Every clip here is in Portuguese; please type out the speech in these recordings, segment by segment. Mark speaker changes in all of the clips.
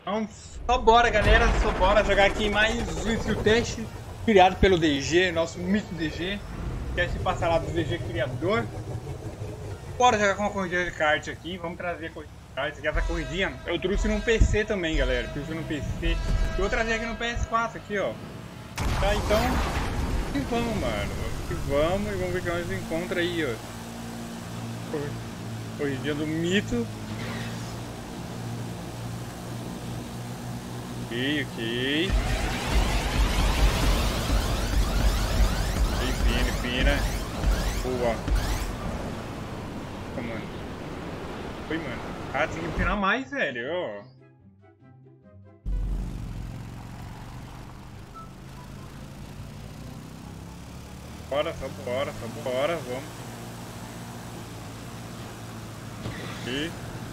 Speaker 1: Então, só bora, galera. Só bora jogar aqui mais um Skill Test criado pelo DG, nosso mito DG. Quer se passar lá do DG criador. Bora jogar com uma corridinha de kart aqui. Vamos trazer a corrida de kart aqui. Essa corridinha eu trouxe num PC também, galera. Trouxe no PC. Eu vou trazer aqui no PS4 aqui, ó. Tá, então. E vamos, mano. E vamos e vamos ver o que nós encontra aí, ó. Corridinha do mito. Ok. Pina. Boa. Mano. Foi, mano. Ah, tem que empinar mais, velho. Ó. Só bora. Vamos. Aqui.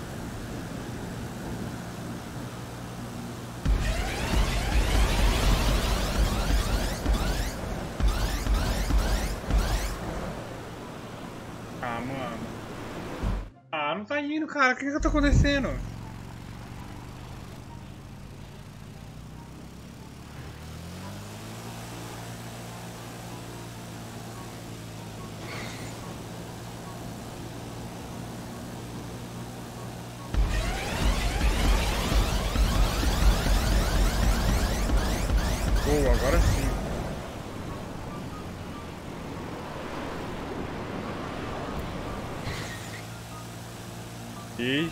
Speaker 1: Ah, mano. Ah, não tá indo, cara. O que tá acontecendo? Boa, agora sim. E...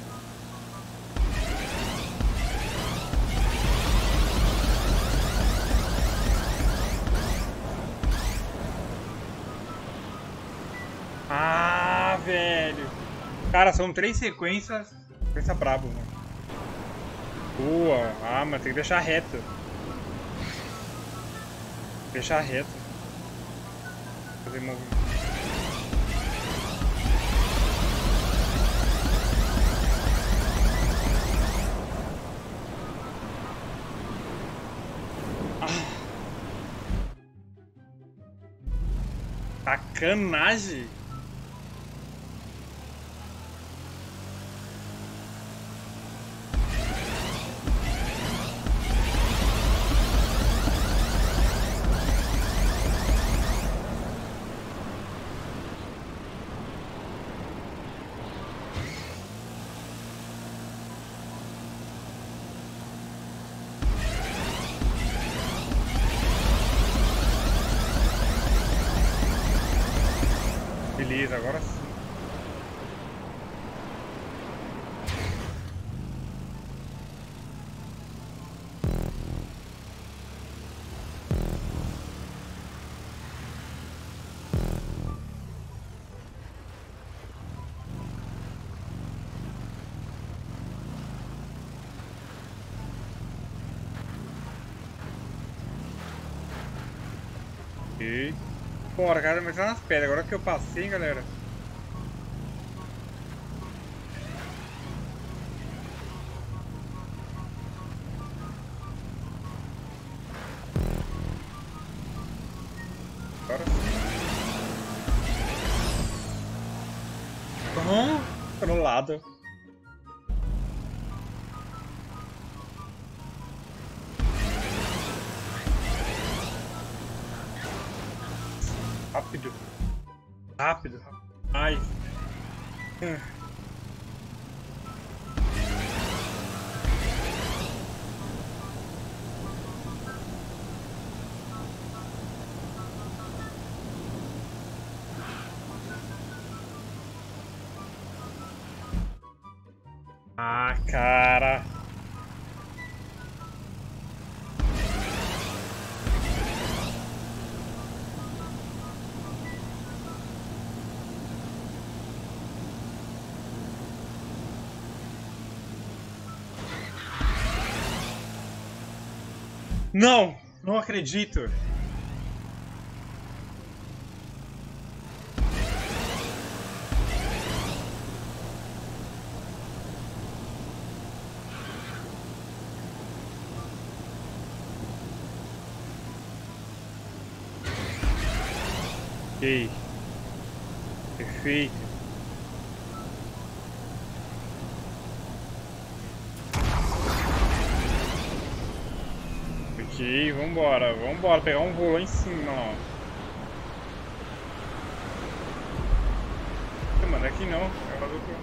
Speaker 1: Ah, velho. Cara, são 3 sequências. Sequência brabo, mano. Boa. Ah, mas tem que deixar reto. Deixar reto. Fazer movimento. Sacanagem! Beleza, agora sim. Ok. Bora, cara, mas tá nas pedras. Agora que eu passei, galera. Agora sim. Pro lado. Rápido. Ai. Ah, cara. Não acredito. Ok. Perfeito. Ok, vambora, vambora, pegar um voo lá em cima, ó. Mano, aqui não, é lá do outro.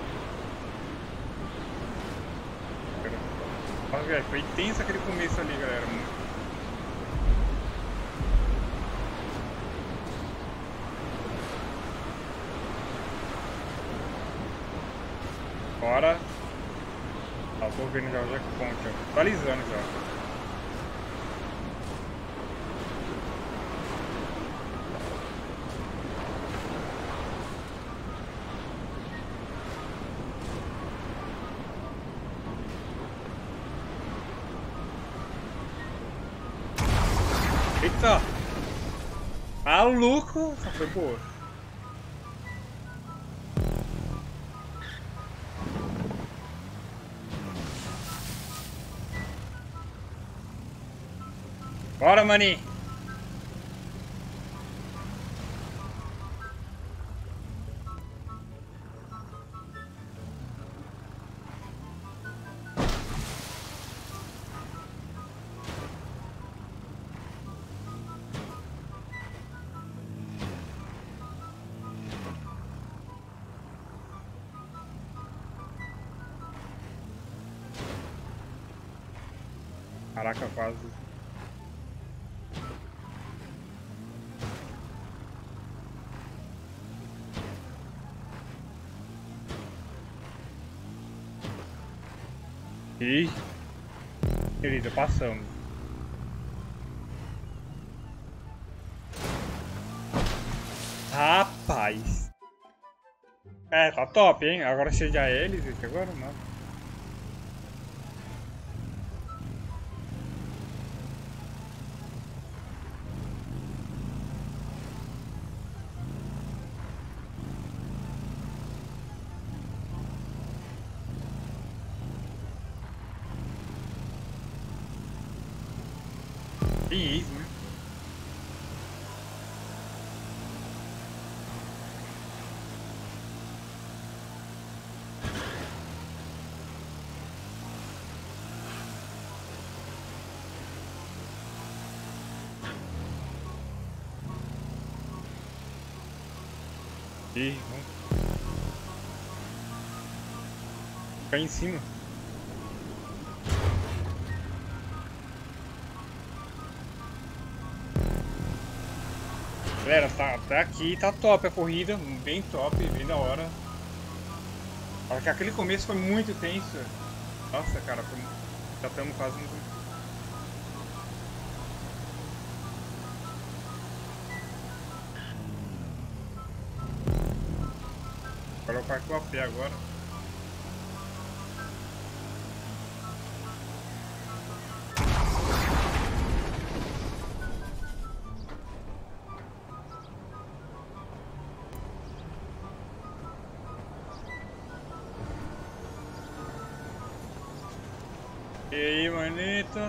Speaker 1: Nossa, velho, foi tenso aquele começo ali, galera. Bora. Ah, tô vendo já o checkpoint, ó. Atualizando já. Eita! Maluco! Essa foi boa. Bora, maninho! Caraca, quase. Ih, querida, passamos. Rapaz. É, tá top, hein? Agora cheio de hélice, agora não. Que isso, né? Ih, vamos ficar em cima. Galera, tá, até aqui tá top a corrida, bem top, bem da hora. Olha que aquele começo foi muito tenso. Nossa, cara, já estamos quase no... Agora eu parto a pé agora. E aí, manito?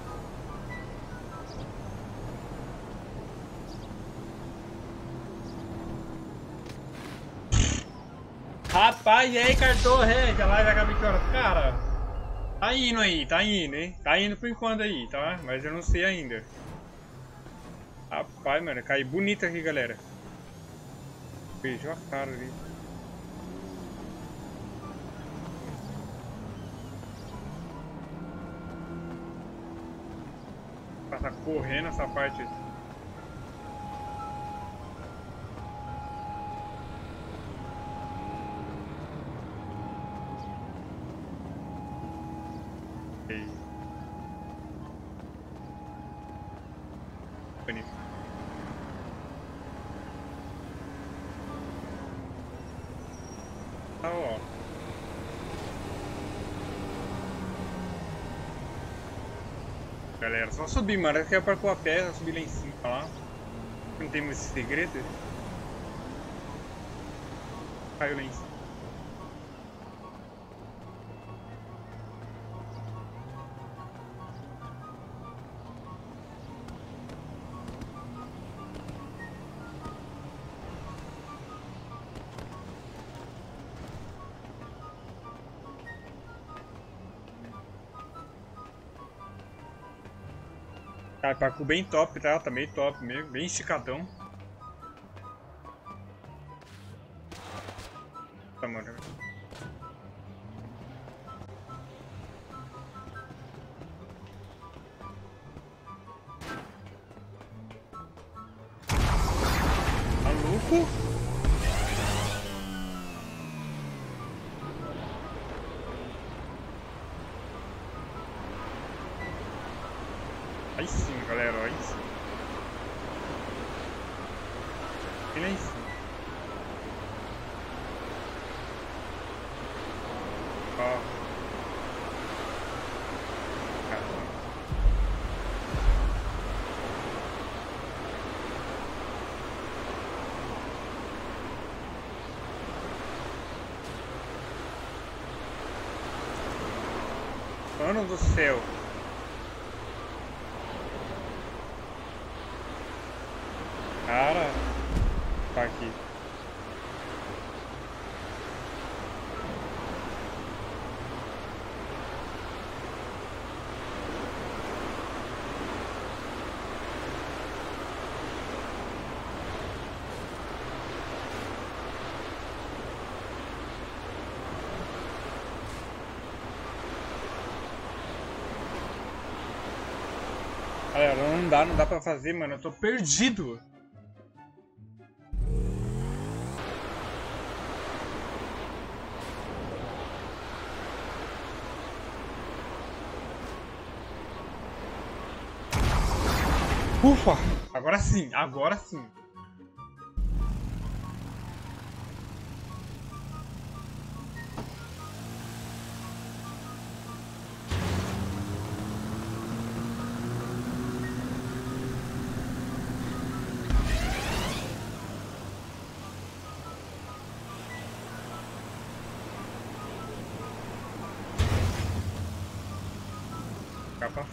Speaker 1: Rapaz, e aí, Cartorre? Já lá já acabei que horas? Cara, tá indo aí, tá indo, hein? Tá indo por enquanto aí, tá? Mas eu não sei ainda. Rapaz, mano, caí bonito aqui, galera. Beijou a cara ali. Passar correndo essa parte aqui. Bonito. Tá, ó. Galera, só subir, mano. Eu quero partir a pé, subir lá em cima, lá. Não tem muito segredo. Caiu lá em cima. Cara, parkour bem top, tá? Tá meio top mesmo, bem esticadão. Tá, mano. Maluco? Aí sim, galera, aí sim. E lá em cima. Ó. Caramba. Mano do céu. Cara, tá aqui. Galera, não dá pra fazer, mano. Eu tô perdido. Ufa! Agora sim, agora sim. Capa.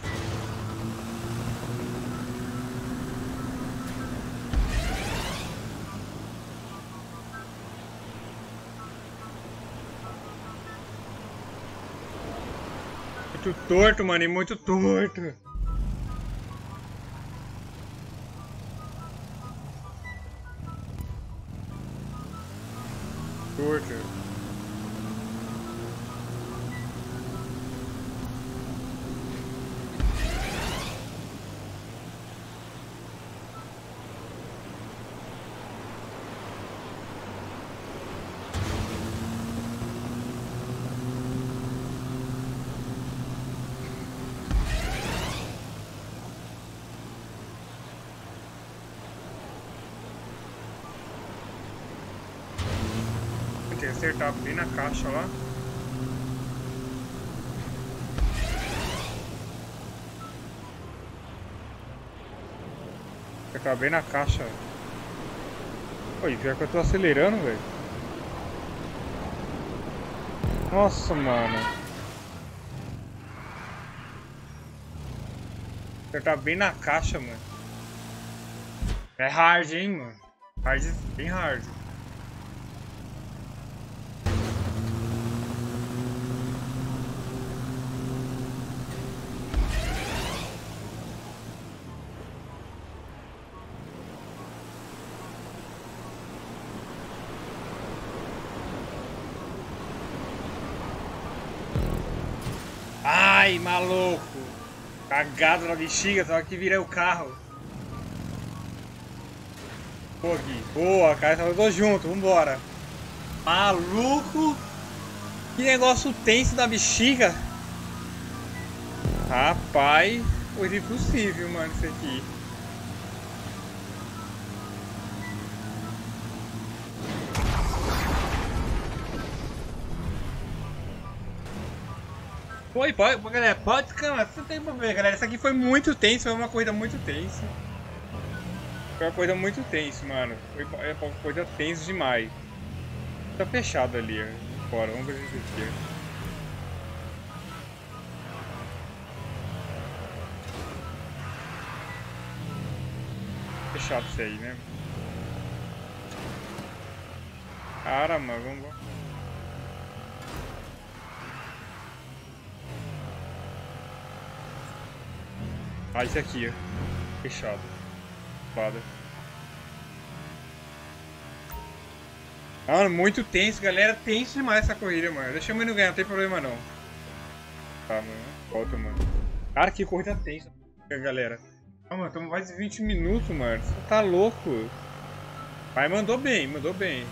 Speaker 1: Muito torto, mano, e muito torto. Torto. Tem que acertar bem na caixa lá. Acertar bem na caixa. Oi, pior que eu tô acelerando, velho. Nossa, mano. Acertar bem na caixa, mano. É hard, hein, mano. Hard, bem hard. Ai, maluco! Cagado na bexiga, só que virei o carro. Boa, Gui. Boa, cara, eu tô junto, vambora. Maluco! Que negócio tenso da bexiga. Rapaz, coisa impossível, mano, isso aqui. Galera, pode descansar, você tem pra ver, galera. Isso aqui foi muito tenso, foi uma corrida muito tensa. Foi uma coisa muito tensa, mano. Foi uma coisa tensa demais. Tá fechado ali, ó. Bora, vamos ver isso aqui. Fechado isso aí, né? Cara, mano, vamos. Ah, esse aqui, ó. Fechado. Foda. Mano, muito tenso, galera. Tenso demais essa corrida, mano. Deixa eu não ganhar, não tem problema não. Tá, mano. Volta, mano. Cara, que corrida tensa, galera. Ah, mano, estamos mais de 20 minutos, mano. Você tá louco. Mas mandou bem, mandou bem.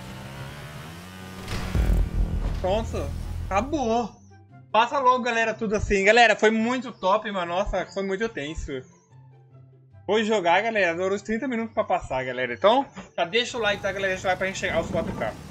Speaker 1: Pronto. Acabou. Passa logo, galera, tudo assim. Galera, foi muito top, mano. Nossa, foi muito tenso. Vou jogar, galera. Durou uns 30 minutos pra passar, galera. Então, já deixa o like, tá, galera? Deixa o like pra gente chegar aos 4K.